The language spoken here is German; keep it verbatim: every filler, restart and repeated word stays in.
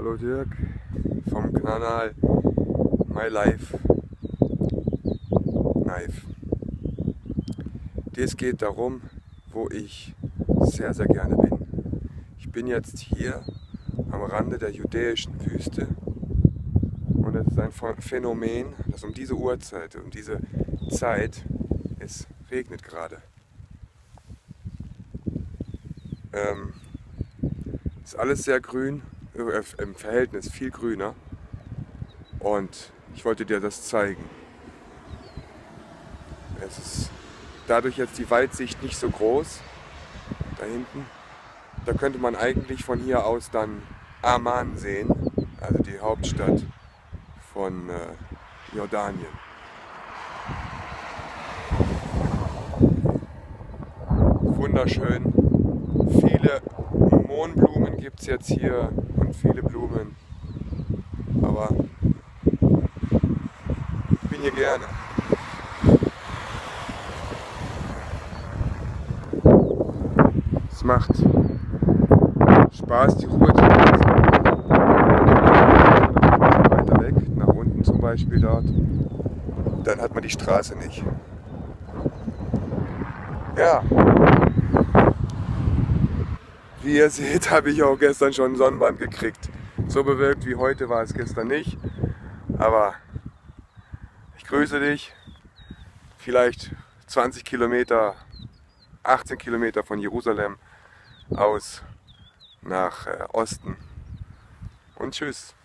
Hallo Dirk vom Kanal My Life Knife. Es geht darum, wo ich sehr, sehr gerne bin. Ich bin jetzt hier am Rande der judäischen Wüste und es ist ein Phänomen, dass um diese Uhrzeit, um diese Zeit, es regnet gerade. Ähm, ist alles sehr grün, im Verhältnis viel grüner, und ich wollte dir das zeigen. Es ist dadurch jetzt die Weitsicht nicht so groß, da hinten. Da könnte man eigentlich von hier aus dann Amman sehen, also die Hauptstadt von äh, Jordanien. Wunderschön. Viele Mohnblumen gibt es jetzt hier und viele Blumen, aber ich bin hier gerne. Es macht Spaß, die Ruhe zu genießen. Weiter weg, nach unten zum Beispiel dort, dann hat man die Straße nicht. Ja, wie ihr seht, habe ich auch gestern schon einen Sonnenbrand gekriegt. So bewölkt wie heute war es gestern nicht, aber ich grüße dich. Vielleicht zwanzig Kilometer, achtzehn Kilometer von Jerusalem aus nach äh, Osten. Und tschüss.